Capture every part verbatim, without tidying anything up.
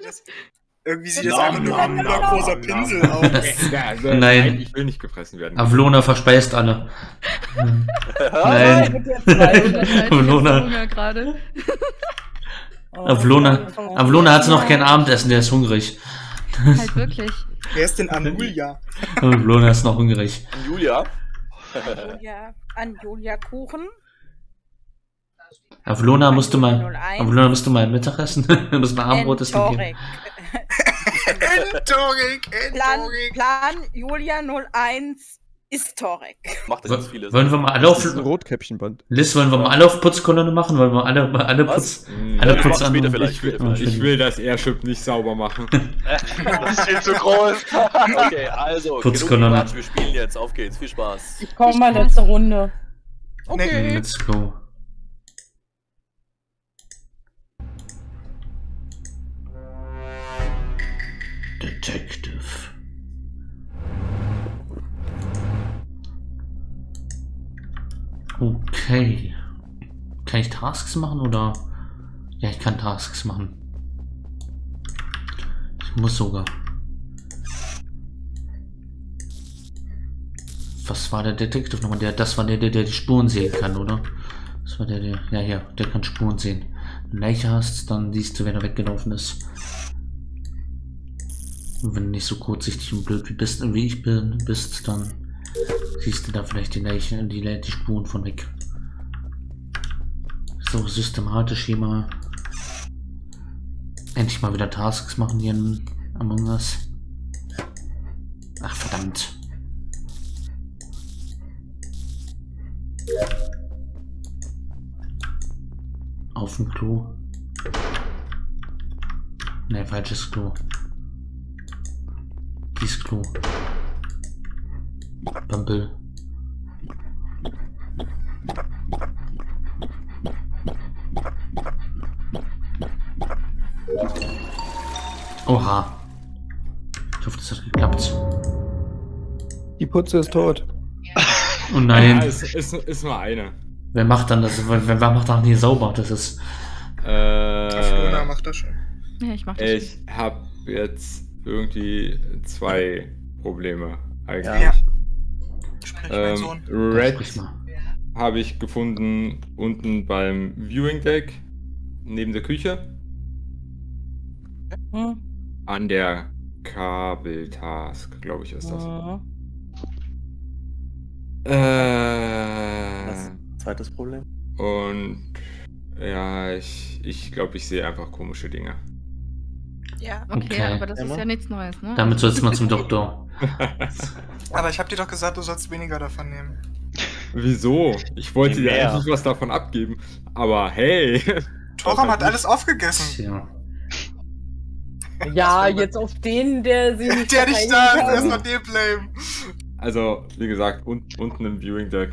das, irgendwie sieht das einfach nur ein übergroßer Pinsel aus. Ja, also, Nein. nein, ich will nicht gefressen werden. Avlona verspeist alle. Nein. Nein. Avlona. Hunger gerade. Avlona, Avlona hat noch kein Abendessen, der ist hungrig. Halt wirklich. Wer ist denn Anulia? Avlona ist noch hungrig. Julia. Julia, an Julia Kuchen. Avlona musst du mal, Avlona musst du mal Mittagessen. Du musst mal Abendbrot essen gehen. Entorik, Plan, Entorik. Plan Julia null eins ist Torek. Macht das jetzt vieles. Wollen wir mal alle auf, Das ist ein Rotkäppchenband. Liz, wollen wir mal alle auf Putzkolonne machen? Wollen wir alle, alle Was? Putz, Hm, alle Ja, Putz später an? vielleicht, Ich später will, vielleicht. ich will das Airship nicht sauber machen. Das ist viel zu groß. Okay, also, Putzkolonne. genug Quatsch, wir spielen jetzt. Auf geht's, viel Spaß. Ich komme mal letzte Runde. Okay. Let's go. Detective. Okay. Kann ich Tasks machen oder? Ja, ich kann Tasks machen. Ich muss sogar. Was war der Detective nochmal? Der, das war der, der, der die Spuren sehen kann, oder? Das war der, der. Ja, ja, der kann Spuren sehen. Wenn du Leiche hast, dann siehst du, wer da weggelaufen ist. Und wenn du nicht so kurzsichtig und blöd wie, bist, wie ich bin, bist, dann siehst du da vielleicht die Leiche, die, die Spuren von weg. So systematisch hier mal endlich mal wieder Tasks machen hier in Among Us. Ach verdammt. Auf dem Klo. Ne, falsches Klo. Dies Klo. Bumble. Oha. Ich hoffe, das hat geklappt. Die Putze ist tot. Oh nein. Ja, es ist, ist nur eine. Wer macht dann das? Wer, wer macht dann die sauber? Das ist. Aflona Äh, macht das schon. Ja, ich mach das. ich habe jetzt irgendwie zwei Probleme eigentlich. Ja. Sprich, mein Ähm, Sohn. Red Sprich mal. habe ich gefunden unten beim Viewing Deck neben der Küche Hm? an der Kabeltask, glaube ich, ist das. Mhm. Äh, Zweites Problem. und ja, ich ich glaube, ich sehe einfach komische Dinge. Ja. Okay, Okay. aber das Emma? ist ja nichts Neues, ne? Damit sollst du mal zum Doktor. Aber ich hab dir doch gesagt, du sollst weniger davon nehmen. Wieso? Ich wollte dir Mehr. eigentlich was davon abgeben. Aber hey. Toram hat alles aufgegessen. Tja. Ja, jetzt auf den, der sie nicht Der nicht da ist, verteidigen kann. erstmal den blame. Also, wie gesagt, un unten im Viewing Deck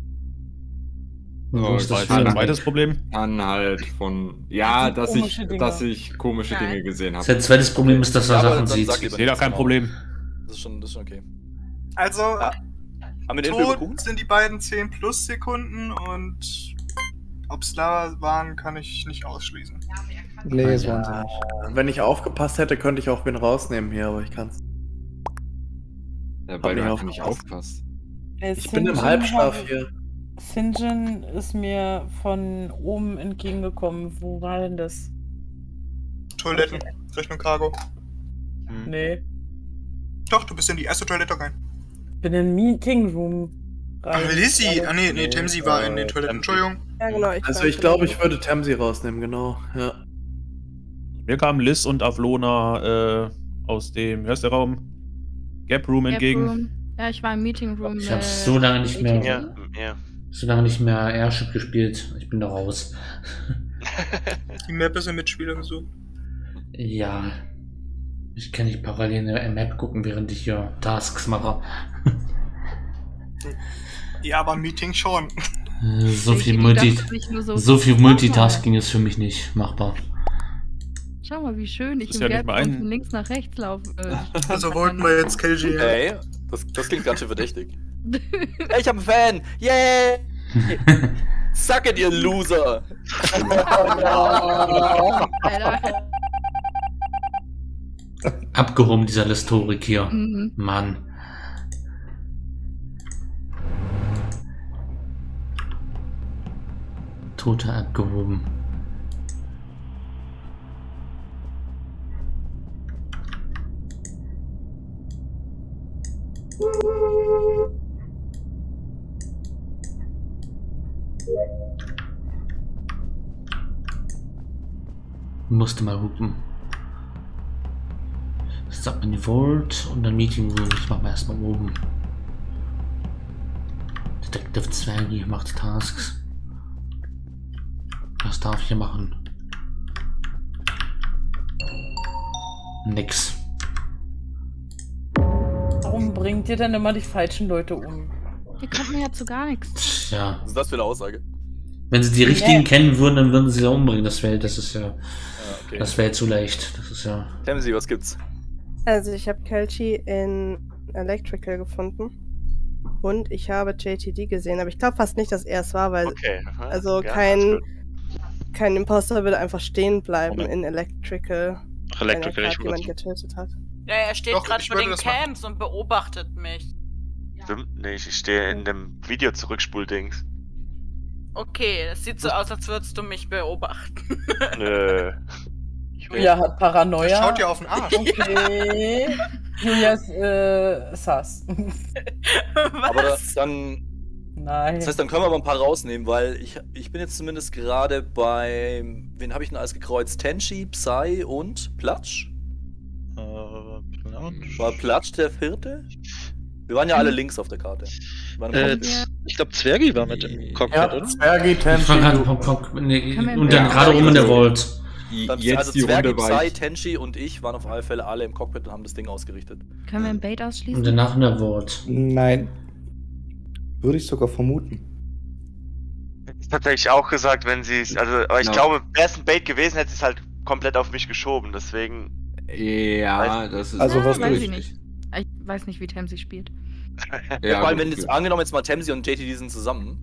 Wo Oh, ist das ich weiß, für- Zweites Problem. kann halt von. Ja, dass ich, Komische Dinge. dass ich komische Nein. Dinge gesehen habe. Sein zweites Problem ist, dass er Ja, aber Sachen dann sieht. sag Ich lieber sehe da nichts, kein genau. Problem. Das ist schon, das ist schon okay. Also, Ja. Haben wir den Film tot geguckt? sind die beiden zehn plus Sekunden und ob's da waren, kann ich nicht ausschließen. Nee, es waren sie nicht. Wenn ich aufgepasst hätte, könnte ich auch wen rausnehmen hier, aber ich kann's. Ja, Hab weil du nicht einfach nicht aufgepasst. aufpasst. Äh, Ich bin im Sinjin Halbschlaf hab- hier. Sinjin ist mir von oben entgegengekommen. Wo war denn das? Toiletten, Richtung Cargo. Nee. Doch, du bist in die erste Toilette rein. Ich bin in den Meeting Room rein. Ach, Lizzie! Ah, nee, nee, Timsi war in den Toiletten. Entschuldigung. Ja, genau. Ich Also weiß ich glaube, nicht. ich würde Tamsi rausnehmen, genau. Ja. Mir kamen Liz und Avlona äh, aus dem, wie heißt der Raum? Gap Room Gap entgegen. Room. Ja, ich war im Meeting Room. Ich habe äh, so lange nicht mehr, Ja. ja. so lange nicht mehr Airship gespielt. Ich bin da raus. Die Map ist im Mitspieler gesucht. Ja. Ich kann nicht parallel eine Map gucken, während ich hier Tasks mache. Ja, aber Meeting schon. So Ich viel, dachte, Multi das ist nicht nur so- so viel Schau mal. Multitasking ist für mich nicht machbar. Schau mal, wie schön ich Das ist im ja Gap nicht mal Room ein- von links nach rechts laufe. Äh, Also wollten wir jetzt K G. Hey, das, das klingt ganz schön verdächtig. Hey, ich hab einen Fan! Yay! Suck it, ihr Loser! Alter. Abgehoben, dieser Historik hier. Mhm. Mann. Toter abgehoben. Musste mal hupen. Das sagt man die Vault und dann Meeting Room. Ich mach mal erstmal oben. Detective Zwergi macht Tasks. Was darf ich hier machen? Nix. Warum bringt ihr denn immer die falschen Leute um? Die kommt mir ja zu gar nichts. Tja. Was ist das für eine Aussage? Wenn sie die richtigen Nee. kennen würden, dann würden sie ja umbringen. Das wäre, das ist ja, Ja, okay. das wäre zu leicht. Das ist ja. Tansy, was gibt's? Also ich habe Kelchi in Electrical gefunden. Und ich habe J T D gesehen, aber ich glaube fast nicht, dass er es war, weil Okay. also Ja, kein, alles kein Imposter würde einfach stehen bleiben Moment. in Electrical, Ach, wenn er Electrical, ich gerade jemand muss. getötet hat. Ja, er steht Doch, gerade ich vor würde den das machen. Camps und beobachtet mich. Stimmt nicht, ich stehe in dem Video zurückspuldings. Okay, es sieht so aus, als würdest du mich beobachten. Nö. Julia hat Paranoia. Der schaut dir auf den Arsch. Okay. Julia ist äh, sass. Aber das, dann. Nein. Das heißt, dann können wir aber ein paar rausnehmen, weil ich, ich bin jetzt zumindest gerade bei. Wen habe ich denn alles gekreuzt? Tenchi, Psy und Platsch? Äh, Platsch. War Platsch der vierte? Wir waren ja alle links auf der Karte. Wir waren im Äh, Cockpit. ich glaube, Zwergi war mit im Cockpit, Ja, oder? Zwergi, Ich fang an, Tenchi, pop, pop, nee, Kann man- und dann Ja, gerade ja, oben in der also- Vault. Dann, Jetzt also die Zwergi, Runde war Psy, ich. Tenchi und ich waren auf alle Fälle alle im Cockpit und haben das Ding ausgerichtet. Können wir ein Bait ausschließen? Und danach in der Vault. Nein. Würde ich sogar vermuten. Ist tatsächlich auch gesagt, wenn sie es. Also, aber ich Ja. glaube, wäre es ein Bait gewesen, hätte sie es halt komplett auf mich geschoben. Deswegen. Ja, das ist. Also Ja, was weiß durch. ich nicht. Ich weiß nicht, wie Tansy spielt. Ja, Vor allem, gut, wenn jetzt gut. angenommen jetzt mal Tansy und J T D sind zusammen,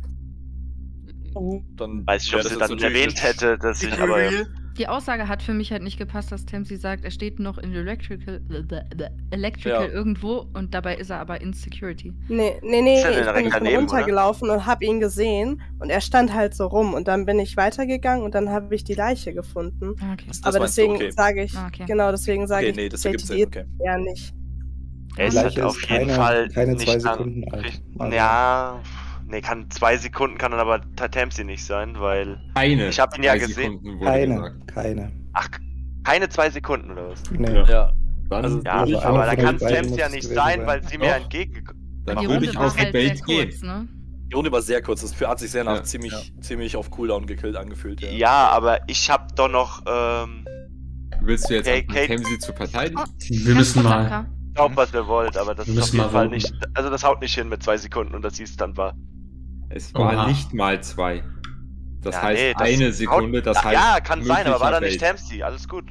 dann. Weiß ich, ob wäre sie das dann jetzt natürlich erwähnt hätte, dass ich. Aber. Reveal. Die Aussage hat für mich halt nicht gepasst, dass Tansy sagt, er steht noch in Electrical, Electrical Ja. irgendwo und dabei ist er aber in Security. Nee, nee, nee, Ist er denn ich bin, direkt ich bin daneben, runtergelaufen und habe ihn gesehen und er stand halt so rum und dann bin ich weitergegangen und dann habe ich die Leiche gefunden. Ah, okay. Das Aber meinst du, deswegen okay. sage ich, Ah, okay. genau deswegen sage Okay, ich, nee, das J ergibt T D Sinn, okay. eher nicht. Er ist Leiche halt auf ist jeden keine- Fall keine nicht zwei dann- Sekunden alt. Also- Ja, nee, kann zwei Sekunden kann dann aber Tatamsi nicht sein, weil Keine. ich habe ihn ja drei gesehen. Sekunden wurde Keine, gesagt. keine. Ach, keine zwei Sekunden oder was? Nee. Ja. Ja. Dann, Also, Ja, Also einer aber da von kann den beiden Tatamsi ja muss es nicht gewesen sein, sein. weil sie mir Doch. entgegengekommen. dann Die würde Runde ich war auf halt die sehr Bait gehen. kurz, ne? Die Runde war sehr kurz, das hat sich sehr nach Ja. ziemlich, ziemlich auf Cooldown gekillt angefühlt. Ja. Ja, aber ich habe doch noch, ähm, Willst du jetzt Okay, auch Kate- Tansy zu verteidigen? Oh, Wir müssen mal. Blanka. glaubt, was ihr wollt, aber das Wir ist auf müssen jeden mal Fall voten. nicht, also das haut nicht hin mit zwei Sekunden und dass sie es dann war. Es war Oha. nicht mal zwei. Das Ja, heißt nee, das eine haut- Sekunde, das ja, heißt. ja, kann sein, aber war da nicht möglicher Tatamsi, alles gut.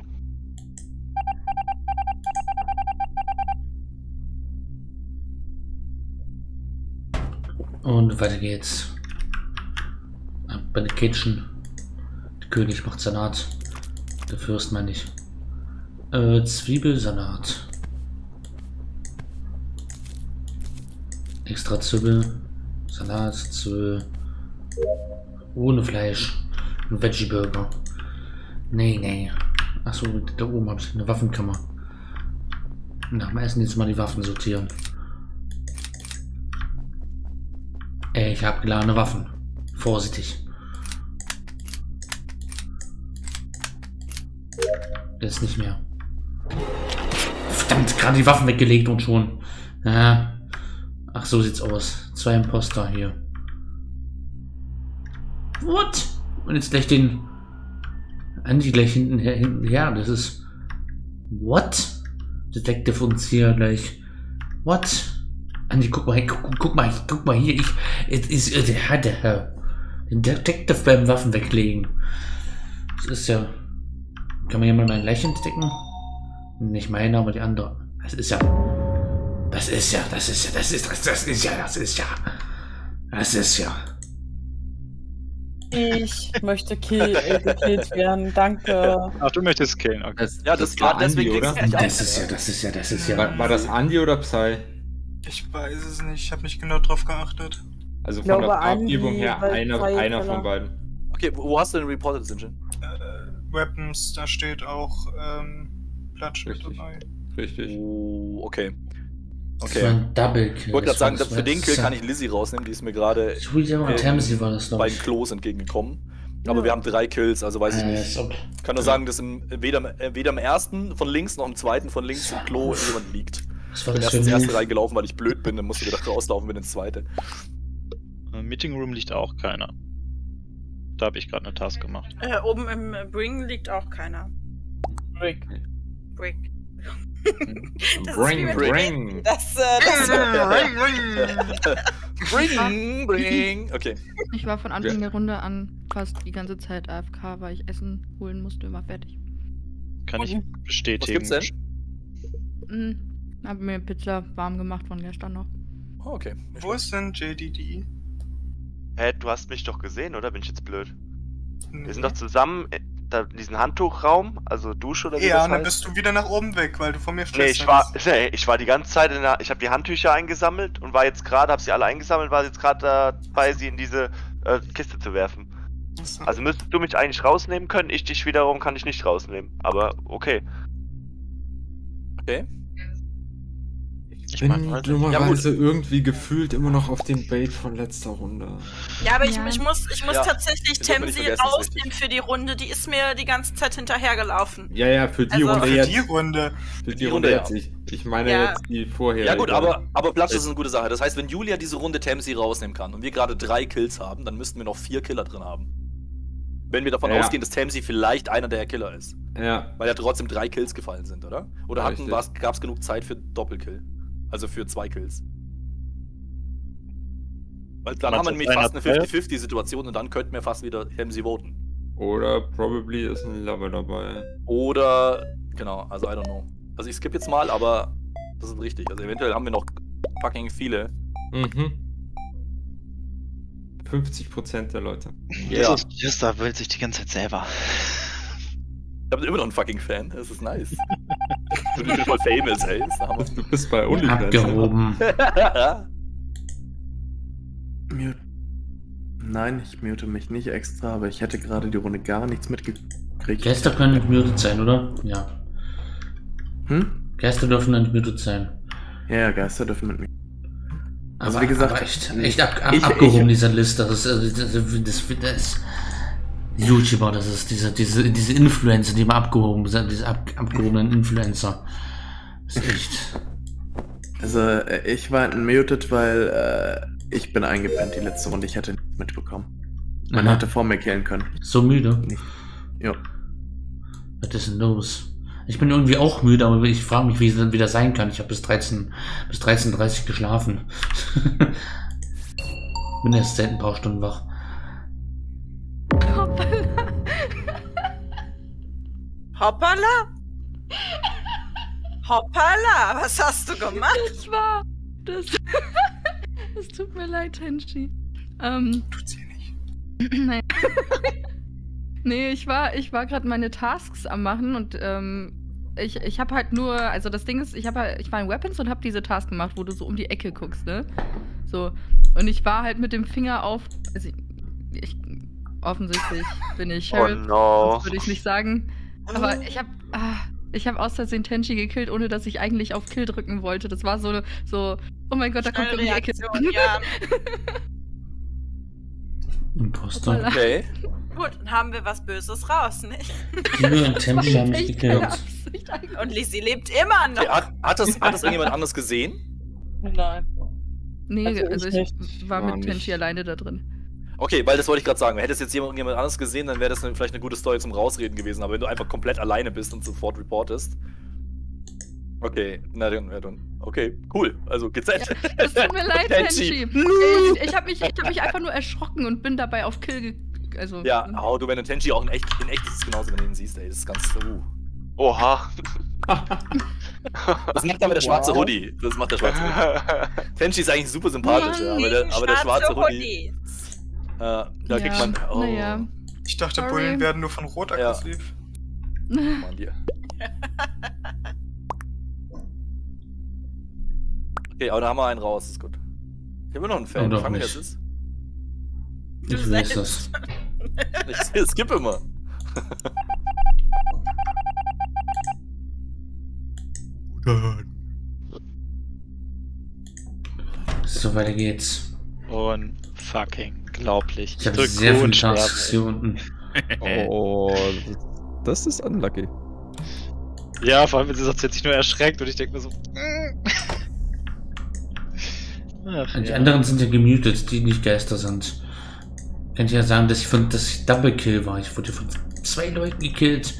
Und weiter geht's. Ab bei der Kitchen. Der König macht Salat. Der Fürst meine ich. Äh, Zwiebelsalat. Extra Zwiebel. Salat, Zwiebel. Ohne Fleisch. Ein Veggie Burger. Nee, nee. Achso, da oben habe ich eine Waffenkammer. Nach dem Essen jetzt mal die Waffen sortieren. Ey, ich habe geladene Waffen. Vorsichtig. Das ist nicht mehr. Verdammt, gerade die Waffen weggelegt und schon. Ja. Ach, so sieht's aus. Zwei Imposter hier. What? Und jetzt gleich den Andi gleich hinten her, hinten her. Das ist. What? Detective uns hier gleich. What? Andi, guck mal, guck, guck mal, guck mal hier. Ich. Es ist. äh, Der hat der. Den Detective beim Waffen weglegen. Das ist ja. Kann man hier mal mein Lächeln entdecken? Nicht meine, aber die andere. Das ist ja. Das ist ja, das ist ja, das ist, das, das ist ja, das ist ja. Das ist ja. Ich möchte kill, äh, gekillt werden, danke. Ach, du möchtest killen, okay. Das, Ja, das, war deswegen Andi, oder? ging's nicht Das ist ja, das ist ja, das ist ja. War, war das Andi oder Psy? Ich weiß es nicht, ich habe nicht genau drauf geachtet. Also Ich von glaube, der Farbgebung Andi, her weil einer, Psy einer Keller. von beiden. Okay, wo wo hast du denn reported, Sinjin? Äh, Weapons, da steht auch ähm, Platsch mit Richtig. dabei. Richtig. Oh, okay. Das war Okay. ein Double Kill. Ich wollte gerade Das sagen, war- dass für den das Kill war- kann ich Lizzie rausnehmen, die ist mir gerade Sweet und ähm, Tamsi war das, glaube bei ich. den Klos entgegengekommen. Aber wir haben drei Kills, also weiß ich Äh, nicht. so. Ich kann nur sagen, dass im, weder, äh, weder im ersten von links noch im zweiten von links im Klo jemand liegt. Was Ich war bin das erst für ins ein erste Move? reingelaufen, weil ich blöd bin, dann musste ich wieder rauslaufen, bin ins zweite. Im Meeting Room liegt auch keiner. Da habe ich gerade eine Task gemacht. Äh, oben im äh, Bring liegt auch keiner. Brick. Brick. Das Bring, ist wie mit bring. Bring. Das, äh, das Bring, bring. Okay. Ich war von Anfang Ja. der Runde an fast die ganze Zeit A F K, weil ich Essen holen musste, war fertig. Kann ich Was bestätigen. gibt's denn? Mhm. Hab mir Pizza warm gemacht von gestern noch. Oh, okay. Wo ist denn J D D? Hä, du hast mich doch gesehen, oder? Bin ich jetzt blöd? Nee. Wir sind doch zusammen in da, diesen Handtuchraum, also Dusche oder wie Ja, das und dann heißt. bist du wieder nach oben weg, weil du von mir stehst. Nee, ich war, nee, ich war die ganze Zeit in der, ich habe die Handtücher eingesammelt und war jetzt gerade, habe sie alle eingesammelt, war jetzt gerade dabei, sie in diese äh, Kiste zu werfen. Also müsstest du mich eigentlich rausnehmen können, ich dich wiederum kann ich nicht rausnehmen, aber okay. Okay. Ich Ich mein, bin weiß nicht. dummerweise irgendwie gefühlt immer noch auf dem Bait von letzter Runde. Ja, aber ich, Ja. ich muss, ich muss Ja, tatsächlich das darf man nicht Tamsi vergessen, ist rausnehmen richtig. für die Runde. Die ist mir die ganze Zeit hinterhergelaufen. Ja, ja, für die Also- Runde Für jetzt. die Runde. Für die Die Runde Runde, jetzt. ja. Ich, ich meine Ja. jetzt die vorher. Ja gut, aber, aber Platsch ist eine gute Sache. Das heißt, wenn Julia diese Runde Tamsi rausnehmen kann und wir gerade drei Kills haben, dann müssten wir noch vier Killer drin haben. Wenn wir davon Ja. ausgehen, dass Tamsi vielleicht einer der Killer ist. Ja. Weil ja trotzdem drei Kills gefallen sind, oder? Oder hatten, Richtig. gab es genug Zeit für Doppelkill? Also für zwei Kills. Weil dann Meinst haben wir du, nämlich einer fast eine zählt? fünfzig fünfzig Situation und dann könnten wir fast wieder Tamsi voten. Oder probably ist ein Lover dabei. Oder, genau, also I don't know. Also ich skippe jetzt mal, aber das ist richtig. Also eventuell haben wir noch fucking viele. Mhm. fünfzig Prozent der Leute. Ja. Jesus, Justa will sich die ganze Zeit selber. Ich habe immer noch einen fucking Fan, das ist nice. Ich bin voll famous, ey. Das ist der Hammer. Du bist bei OnlyFans. Abgehoben. Mute. Nein, ich mute mich nicht extra, aber ich hätte gerade die Runde gar nichts mitgekriegt. Gäste können entmutet sein, oder? Ja. Hm? Gäste dürfen entmutet sein. Ja, ja, Geister dürfen mit mir. Aber, Also wie gesagt, aber echt, echt ab, ab, ich- abgehoben, ich- dieser Liste. Das ist, also, das, das, das ist YouTuber, das ist diese, diese, diese Influencer, die immer abgehoben sind, diese ab, abgehobenen Influencer. Das ist echt. Also, äh, ich war muted, weil äh, ich bin eingepennt die letzte Runde. Ich hätte nichts mitbekommen. Man Aha. hätte vor mir killen können. So müde. Ja. Was ist denn los? Ich bin irgendwie auch müde, aber ich frage mich, wie es dann wieder sein kann. Ich habe bis dreizehn, bis dreizehn Uhr dreißig geschlafen. Bin erst seit ein paar Stunden wach. Hoppala! Hoppala! Was hast du gemacht? Das war. Das. Es tut mir leid, Tenchi. Ähm. Tut's hier nicht. Nein. Nee, ich war, ich war gerade meine Tasks am machen und ähm, ich, ich habe halt nur, also das Ding ist, ich habe halt, ich war in Weapons und habe diese Task gemacht, wo du so um die Ecke guckst, ne? So. Und ich war halt mit dem Finger auf, also ich, ich offensichtlich bin ich Sheriff, Oh no. das würde ich nicht sagen. Aber ich habe, ah, ich habe aus Versehen Tenchi gekillt, ohne dass ich eigentlich auf Kill drücken wollte. Das war so, so, oh mein Gott, da kommt um die Ecke. Reaktion, ja. Imposter. Hoppala. Okay. Gut, dann haben wir was Böses raus, nicht? Liebe und Tempi haben mich Echt keine gekillt. Absicht eigentlich. Und Lizzie lebt immer noch. Okay, hat, hat, das, hat das irgendjemand anders gesehen? Nein. Nee, Also ich also ich, nicht. war War mit nicht. Tenchi alleine da drin. Okay, weil das wollte ich gerade sagen. Hätte es jetzt jemand, jemand anderes gesehen, dann wäre das dann vielleicht eine gute Story zum Rausreden gewesen. Aber wenn du einfach komplett alleine bist und sofort reportest. Okay, na dann, ja dann. Okay, cool. Also geht's jetzt. Es tut mir leid, Tenchi. Tenchi. Ich, ich habe mich, ich hab mich einfach nur erschrocken und bin dabei auf Kill ge also, Ja, oh, du, wenn du Tenchi auch in echt, in echt ist es genauso, wenn du ihn siehst, ey. Das ist ganz. Uh. Oha. Das macht aber der schwarze Wow. Hoodie. Das macht der schwarze Hoodie. Tenchi ist eigentlich super sympathisch, ja, aber der, aber der schwarze Hoodie. da kriegt Ja, man. Oh. naja. Ich dachte, Sorry. Bullen werden nur von Rot Ja. aggressiv. Mann, dir. Okay, aber da haben wir einen raus, ist gut. Ich habe noch einen Fan. Oh, doch Fangen wir nicht. das ist. Ich weiß das. Ich skippe immer. So, weiter geht's. Unfucking glaublich. Ich habe drück sehr Q viele und sterbe. Tasks hier unten. Oh, das ist unlucky. Ja, vor allem, wenn sie sagt, sie hat sich nur erschreckt und ich denke mir so. Ach, Und die ja. anderen sind ja gemutet, die nicht Geister sind. Kann ich ja sagen, dass ich von dass ich Double Kill war. Ich wurde von zwei Leuten gekillt.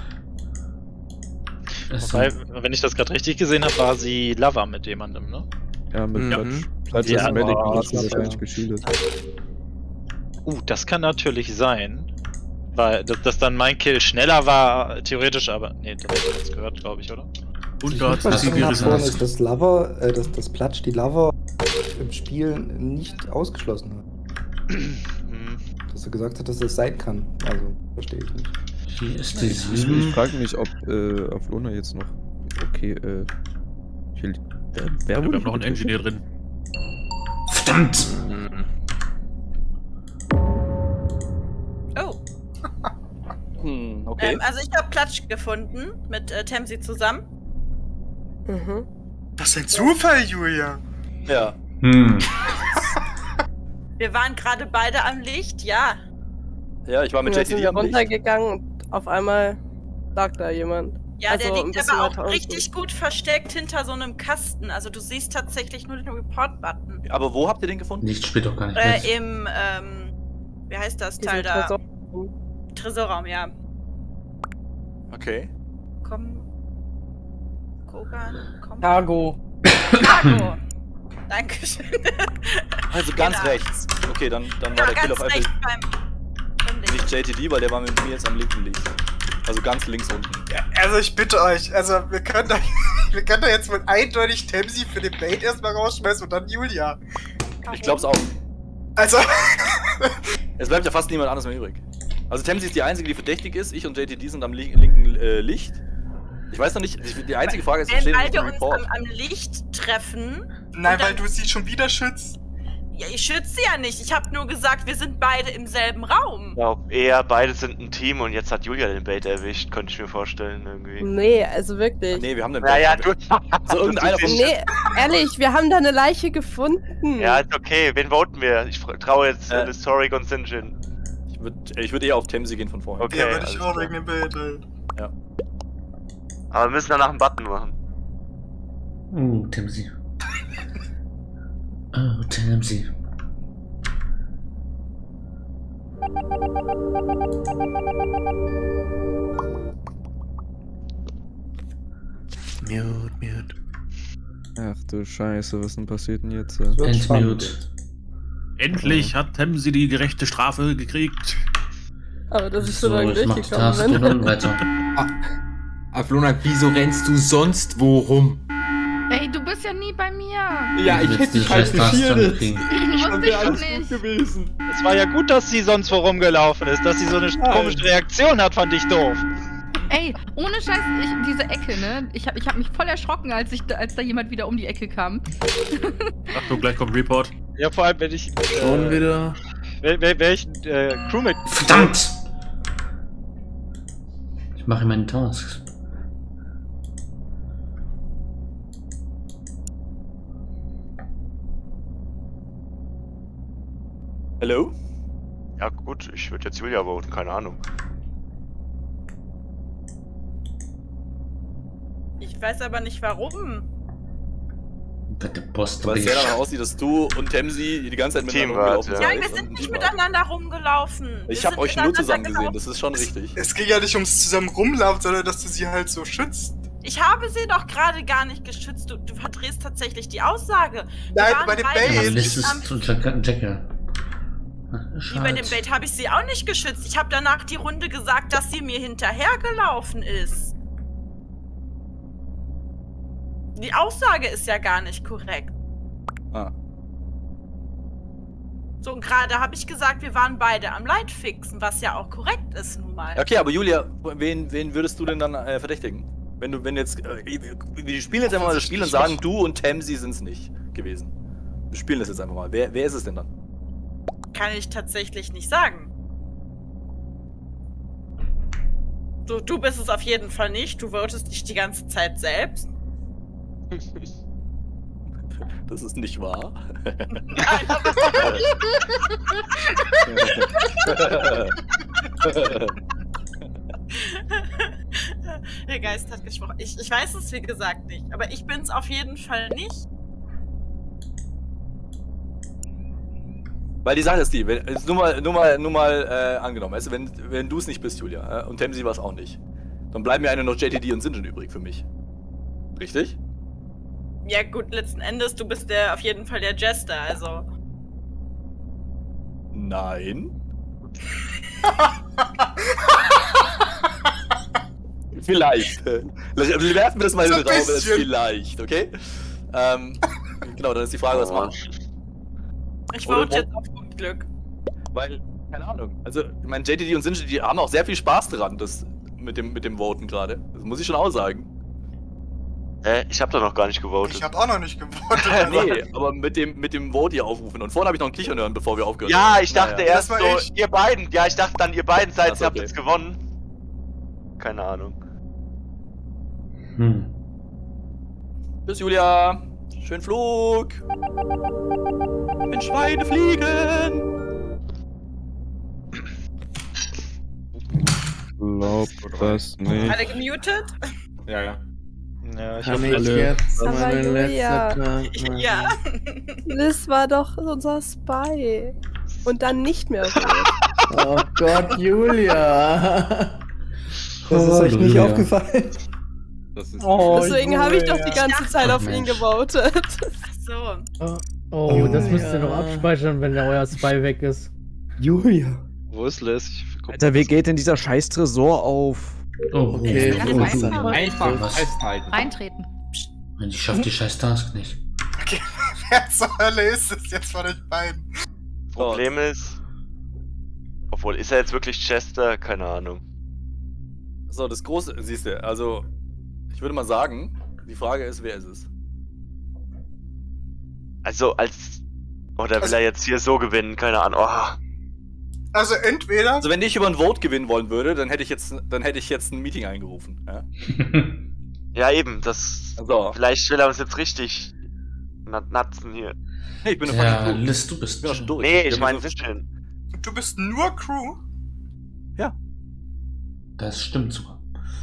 Das Wobei, sind- wenn ich das gerade richtig gesehen habe, war sie Lava mit jemandem, ne? Ja, mit Mhm. Platsch. Platsch Ja, ist Medic aber- und das wahrscheinlich geschildert. Uh, das kann natürlich sein. Weil, dass, dass dann mein Kill schneller war, theoretisch, aber. Nee, das hast du jetzt gehört, glaube ich, oder? Und Was da hat ich sie verstanden habe gerissen. vorhin ist, dass Lava, äh, dass das Platsch die Lava im Spiel nicht ausgeschlossen hat. Hm. Dass er gesagt hat, dass das sein kann. Also, verstehe ich nicht. Hier ist die Ich, ich sieben. frage mich, ob äh, auf Luna jetzt noch. Okay, äh. Ich will, wer, wer Wir wurde haben noch einen getötet? Engineer drin. Verdammt! Mhm. Oh. Hm, okay. Ähm, also ich habe Klatsch gefunden mit äh, Temsi zusammen. Mhm. Das ist ein Zufall, Julia. Ja. Hm. Wir waren gerade beide am Licht, ja. Ja, ich war mit Wir J T sind D wir am Licht. runtergegangen und auf einmal lag da jemand. Ja, Also der ein liegt bisschen aber weiter auch unten. richtig gut versteckt hinter so einem Kasten. Also du siehst tatsächlich nur den Report-Button. Aber wo habt ihr den gefunden? Licht spielt doch gar nicht Äh, mit. im, ähm, wie heißt das Diesen Teil da? Tresor- Tresorraum, ja. Okay. Komm. Kogan, komm. Cargo. Cargo. Dankeschön. Also ganz Genau. rechts. Okay, dann, dann Ja, war der Kill ganz auf rechts einmal beim, beim Licht. nicht J T D, weil der war mit mir jetzt am linken Licht. Also ganz links unten. Ja, also ich bitte euch, also wir können da, wir können da jetzt wohl eindeutig Temsi für den Bait erstmal rausschmeißen und dann Julia. Ich glaub's auch. Also, Es bleibt ja fast niemand anderes mehr übrig. Also Temsi ist die einzige, die verdächtig ist. Ich und J T D sind am li linken äh, Licht. Ich weiß noch nicht, die die einzige Frage ist, Wenn steht weil nicht wir im uns Report. am, am Licht treffen. nein, und dann- weil du sie schon wieder schützt. Ja, ich schütze ja nicht. Ich habe nur gesagt, wir sind beide im selben Raum. Ja, eher beide sind ein Team und jetzt hat Julia den Bait erwischt, könnte ich mir vorstellen irgendwie. Nee, also wirklich. Nee, wir haben den Naja, Bait. du. So irgendeiner von Nee, ehrlich, wir haben da eine Leiche gefunden. Ja, ist okay. Wen voten wir? Ich fra- traue jetzt Äh. äh, Historic und Sinjin. Ich würde ich würd eher auf Temsi gehen von vorher. Okay. Ja, würde ich alles auch klar. wegen dem Bild halt. Aber wir müssen danach einen Button machen. Oh, Timsy. Oh, Timsy. Mute, mute. Ach du Scheiße, was denn passiert denn jetzt? äh? Wird Entmute. spannend. Endlich hat Temsi die gerechte Strafe gekriegt. Aber dass ich so, So, lange ich mach die durchgekommen Taste und bin. dann weiter. Aflona, wieso rennst du sonst wo rum? Ey, du bist ja nie bei mir. Ja, ich Willst hätte die dich halt scheiß Taste geschildert. kriegen. Wusste Dann ich wäre doch alles nicht. gut gewesen. Es war ja gut, dass sie sonst wo rumgelaufen ist. Dass sie so eine komische Reaktion hat, fand ich doof. Ey, ohne Scheiß, ich, diese Ecke, ne? Ich hab, ich hab mich voll erschrocken, als, ich, da- als da jemand wieder um die Ecke kam. Achtung, gleich kommt Report. Ja, vor allem, wenn ich. Schon Äh, wieder. wel- wel- welchen äh, Crewmate. Verdammt! Ich mache meine Tasks. Hello? Ja gut, ich würde jetzt Julia voten, keine Ahnung. Ich weiß aber nicht warum. Bitte Post. Weil es sehr danach aussieht, dass du und Temsi die ganze Zeit Team miteinander wart, rumgelaufen ja. Nein, wir seid sind und nicht Team wart. miteinander rumgelaufen. Wir Ich habe sind euch nur miteinander zusammen gesehen, gelaufen. das ist schon richtig. Es ging ja nicht ums zusammen rumlaufen, sondern dass du sie halt so schützt. Ich habe sie doch gerade gar nicht geschützt. Du, du verdrehst tatsächlich die Aussage. Wir Nein, waren bei dem beide- Bait. Ja, Liz ist zu Jacker. Jacker. Wie bei dem Bait habe ich sie auch nicht geschützt. Ich habe danach die Runde gesagt, dass sie mir hinterhergelaufen ist. Die Aussage ist ja gar nicht korrekt. Ah. So, und gerade habe ich gesagt, wir waren beide am Lightfixen, was ja auch korrekt ist nun mal. Okay, aber Julia, wen, wen würdest du denn dann äh, verdächtigen? Wenn du, wenn jetzt, äh, wir spielen jetzt einfach mal das Spiel und sagen, du und Tamsi sind es nicht gewesen. Wir spielen das jetzt einfach mal. Wer, wer ist es denn dann? Kann ich tatsächlich nicht sagen. Du, du bist es auf jeden Fall nicht. Du votest dich die ganze Zeit selbst. Das ist nicht wahr. Nein, aber der Geist hat gesprochen. Ich, ich weiß es wie gesagt nicht, aber ich bin es auf jeden Fall nicht. Weil die Sache ist die, wenn, ist nur mal, nur mal, nur mal äh, angenommen, weißt du, wenn, wenn du es nicht bist, Julia, äh, und Tamsi war es auch nicht, dann bleiben mir eine noch J T D und Sinjin übrig für mich. Richtig? Ja gut, letzten Endes, du bist der auf jeden Fall der Jester, also. Nein. Vielleicht. Wir werfen das mal in den Raum, das ist vielleicht, okay? Ähm, genau, dann ist die Frage, was machen. Ich vote jetzt auf gut Glück. Weil, keine Ahnung, also, ich meine, J T D und Sinjin, die haben auch sehr viel Spaß dran, das mit dem, mit dem Voten gerade. Das muss ich schon auch sagen. Hä? Ich hab doch noch gar nicht gewotet. Ich hab auch noch nicht gewotet. Also. Nee, aber mit dem, mit dem Vote hier aufrufen. Und vorhin habe ich noch ein Kichern hören, bevor wir aufgehört Ja, haben. ich dachte Naja. erst so, ich. ihr beiden. Ja, ich dachte dann, ihr beiden seid, Ach, ihr habt okay. jetzt gewonnen. Keine Ahnung. Hm. Tschüss, Julia. Schönen Flug. Wenn Schweine fliegen. Glaub das nicht. Alle gemutet? Ja, ja. Ja, ich Kann hab ich alle. jetzt Aber mein Julia. letzter Tag machen? Ja. Liz war doch unser Spy. Und dann nicht mehr so. Oh Gott, Julia. Das ist Oh, euch nicht Julia. aufgefallen. Das ist Oh, Deswegen habe ich doch die Julia. ganze Zeit Ach, auf ihn Mensch. gewotet. Ach so. Oh, das müsst ihr Julia. noch abspeichern, wenn der euer Spy weg ist. Julia. Wo ist Liz? Ich guck Alter, wie geht denn dieser scheiß Tresor auf? Oh, Okay, okay. gut. Einfach, einfach Was? festhalten. Reintreten. Ich schaff die scheiß Task nicht. Okay, wer zur Hölle ist es jetzt von euch beiden? Problem ist. Obwohl, ist er jetzt wirklich Chester? Keine Ahnung. So, das große, siehst du, also, ich würde mal sagen, die Frage ist, wer ist es? Also, als. Oder will Also- er jetzt hier so gewinnen? Keine Ahnung. Oh. Also entweder. Also, wenn ich über ein Vote gewinnen wollen würde, dann hätte ich jetzt, dann hätte ich jetzt ein Meeting eingerufen. Ja? Ja, eben, das. So. Vielleicht will er uns jetzt richtig nat- natzen hier. Hey, ich bin eine Ja, fucking Crew. Liz, du Ich bist. bin doch schon durch. Nee, Wir ich haben meine so- Sinjin. Du bist nur Crew? Das stimmt sogar.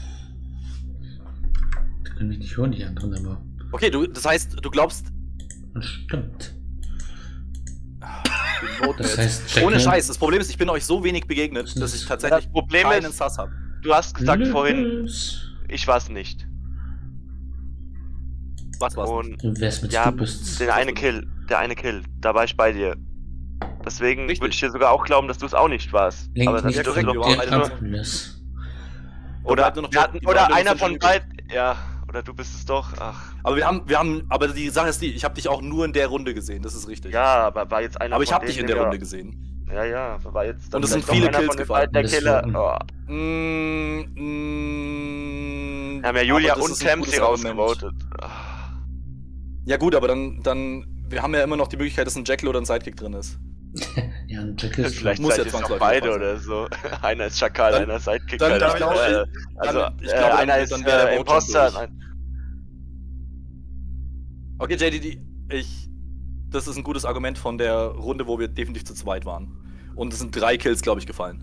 Die können mich nicht hören, die anderen, aber. Okay, du, das heißt, du glaubst. Das stimmt. den Vote Das jetzt. heißt, Ohne Jack- Scheiß, das Problem ist, ich bin euch so wenig begegnet, dass ich tatsächlich Das Problem keinen ist- Sass habe. Du hast gesagt Liz. vorhin, ich war's nicht. Was war's? Und Und wär's mit ja, du bist. der eine Kill, der eine Kill, da war ich bei dir. Deswegen Richtig. würde ich dir sogar auch glauben, dass du es auch nicht warst. Lenk Aber das nicht dürfte von doch wir dir waren nur, ab, Liz. oder, bleibt nur noch wir hatten, die oder beiden einer sind von schon beiden, ja, oder du bist es doch, ach. Aber wir haben, wir haben, aber die Sache ist die, ich habe dich auch nur in der Runde gesehen, das ist richtig. Ja, aber war jetzt einer Aber ich von habe dich in denen, der ja- Runde gesehen. Ja, ja, aber war jetzt Und es vielleicht sind viele doch einer Kills von den gefallen. beiden der Das Killer. wurden- Oh. Mm, mm, Wir haben ja Julia aber das und ist ein Tamsi gutes Argument. rausgevotet. Ah. Ja gut, aber dann, dann, wir haben ja immer noch die Möglichkeit, dass ein Jekyll oder ein Sidekick drin ist. Ja, ein Jack ist. Vielleicht muss seid ja ihr noch zwangsläufig beide dabei oder so. Einer ist Schakal, Dann- einer ist Sidekick. dann- einer ich ist, glaube, äh, ich- also, dann- ich äh, glaube, dann- einer ist dann wäre der äh, Vote schon Imposter. durch. Nein. Okay, J D D, ich, das ist ein gutes Argument von der Runde, wo wir definitiv zu zweit waren. Und es sind drei Kills, glaube ich, gefallen.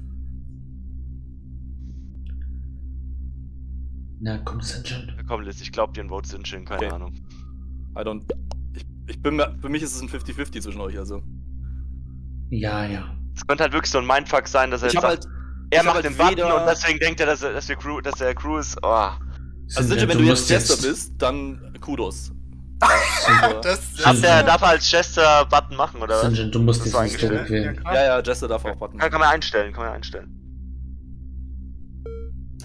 Na, komm, Sinjin. Komm, Liz, ich glaube dir ein Vote sind schön, keine Okay. Ahnung. I don't, ich, ich bin mir, für mich ist es ein fifty fifty zwischen euch, also. Ja, ja. Es könnte halt wirklich so ein Mindfuck sein, dass er Ich jetzt hab sagt, halt, er ich hab macht halt den Button weder- und deswegen denkt er, dass er, dass wir Crew, dass er Crew ist. Oh. also Sinjin, wenn du jetzt Jester bist, dann Kudos. Also, Das Darf er, darf er als Chester Button machen, oder was? Sinjin, du musst Das jetzt war nicht so eingestellt. bequem. ja, ja, Jester darf auch Button. Kann, kann man einstellen, kann man einstellen.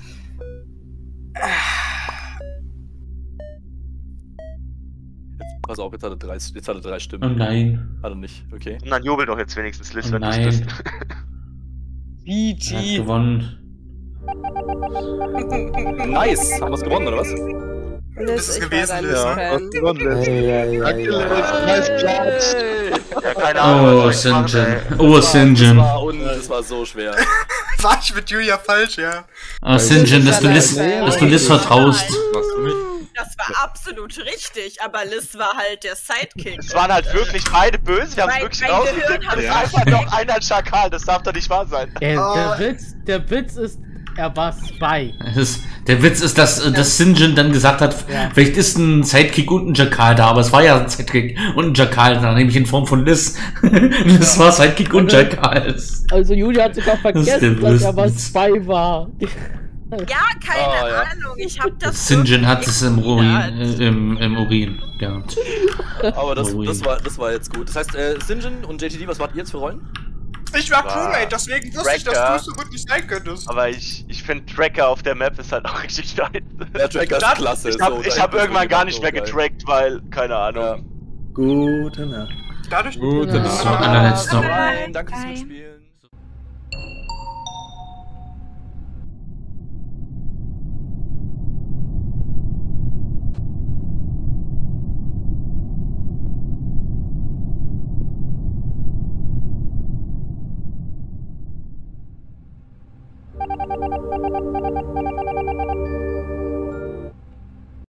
Was pass auf, jetzt hat er drei, jetzt hat er drei Stimmen. Oh nein. Hat er nicht, okay. Und dann jubel doch jetzt wenigstens Liz, Oh wenn du nein. es B Er hat G. gewonnen. Nice! Haben wir es gewonnen, oder was? Das ist gewesen, Liz. Ja, keine Ahnung. Oh, was soll ich machen, Sinjin. ey. Oh, Sinjin. Das war, un, das war so schwer. War ich mit Julia falsch, ja? Oh, Sinjin, dass du Liz, dass du Liz vertraust. Was für mich? Das war absolut richtig, aber Liz war halt der Sidekick. Es waren halt wirklich beide böse, wir haben es Mein- wirklich mein rausgekriegt. Gehirn hat Es ist es einfach noch einer ein Schakal, das darf doch nicht wahr sein. Der, Oh. der, Witz, der Witz ist, er war Spy. Es ist, der Witz ist, dass, dass Sinjin dann gesagt hat, Ja. vielleicht ist ein Sidekick und ein Jakal da, aber es war ja ein Sidekick und ein Jakal da, nämlich in Form von Liz. Liz war Sidekick und Jakal. Also Julia hat sogar Das ist der vergessen, dass er was Witz. Spy war. Ja, keine Oh, ja. Ahnung, ich hab das... Sinjin hat es im Urin, Ja. äh, im, im Urin gehabt. Aber das, Ui. das, war, das war jetzt gut. Das heißt, äh, Sinjin und J T D, was wart ihr jetzt für Rollen? Ich war War Crewmate, deswegen wusste ich, dass Tracker. du so gut nicht sein könntest. Aber ich, ich finde Tracker auf der Map ist halt auch richtig scheiße. Der Tracker ist klasse. Ich hab, so, ich da hab ist irgendwann gar nicht so mehr geil. getrackt, weil, keine Ahnung. Gute Nacht. Dadurch Gut, Das war allerletzter. Nein, danke fürs Mitspielen.